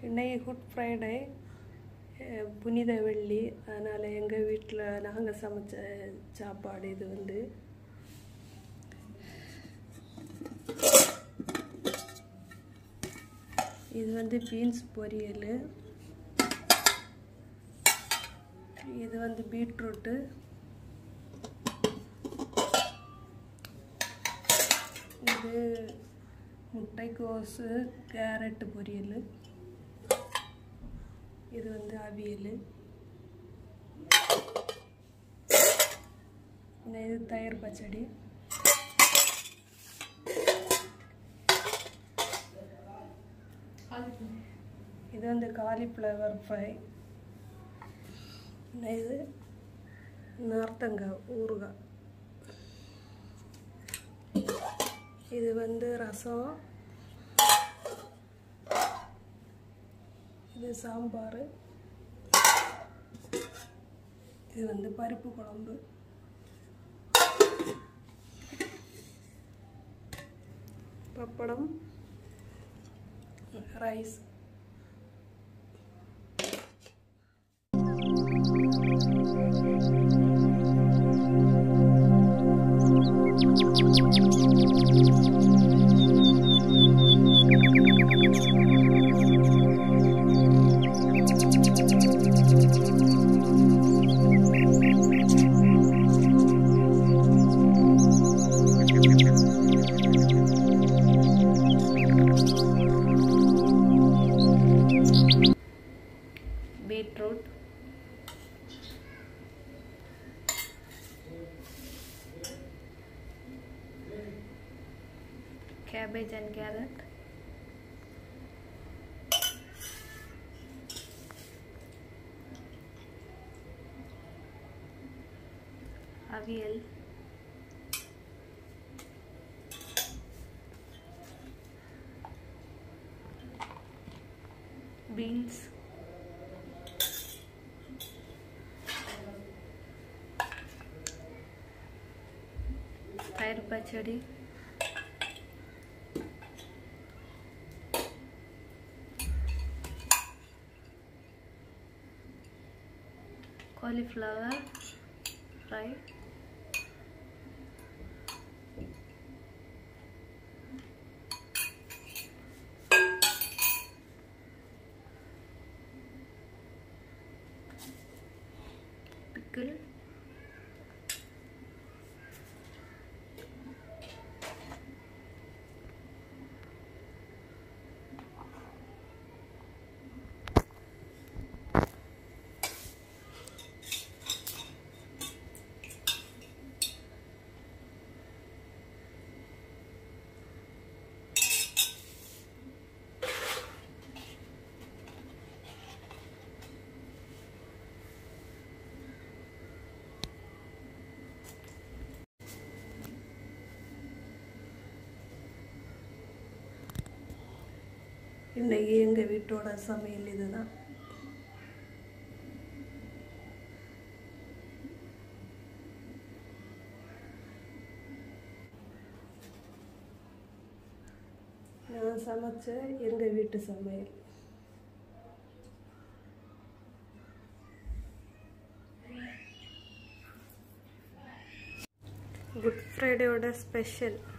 இன்னைக்கு good Friday, புனித வெள்ளி. அதனால் எங்கள் வீட்டில் நாங்கள் சமைச்ச சாப்பாடு இது வந்து பீன்ஸ் பொரியல், இது வந்து பீட்ரூட்டு, இது முட்டைக்கோசு கேரட் பொரியல், இது வந்து அவியல், இது தயிர் பச்சடி, இது வந்து காலிஃப்ளவர் ஃப்ரை, இது நார்த்தங்காய் ஊறுகாய், இது வந்து ரசம், இது சாம்பார், இது வந்து பருப்பு குழம்பு, பப்படம், rice. Beetroot, cabbage and carrot, avial, beans, தயிர் பச்சடி, காலிஃப்ளவர் ஃப்ரை, பிக்கிள், இன்னைக்கு எங்கள் வீட்டோட சமையல் இதுதான். நான் சமைச்ச எங்கள் வீட்டு சமையல். Good ஃப்ரைடேயோட special